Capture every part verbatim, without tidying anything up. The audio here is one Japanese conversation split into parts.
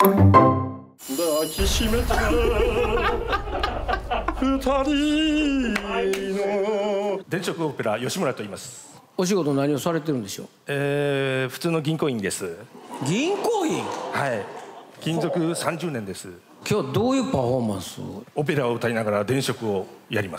抱きしめて二人の電飾オペラ吉村と言います。 お仕事何をされてるんでしょう？ えー、普通の銀行員です。 銀行員？ はい、勤続さんじゅうねんです。 今日どういうパフォーマンス？ オペラを歌いながら電飾をやります。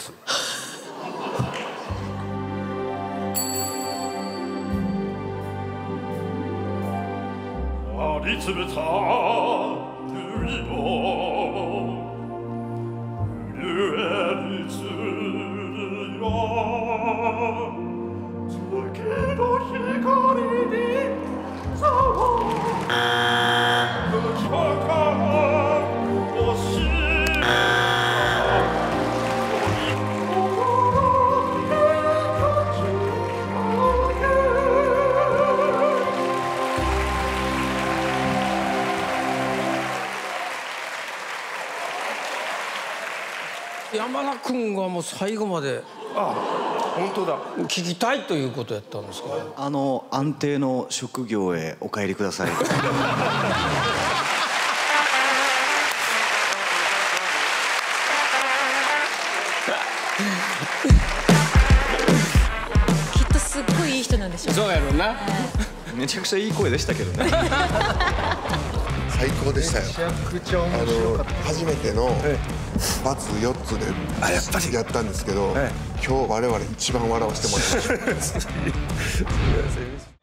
張り詰めた海を震える鶴よ月の光にさあ時は星山田君がもう最後まであ、本当だ。 聞きたいということやったんですか？ あの安定の職業へお帰りください。 きっとすっごいいい人なんでしょう。 そうやろうな。 めちゃくちゃいい声でしたけどね。 最高でしたよ。 めちゃくちゃ面白かった。 あの初めてのバツよっつであ、やっぱりやったんですけど、今日我々一番笑わせてもらいました。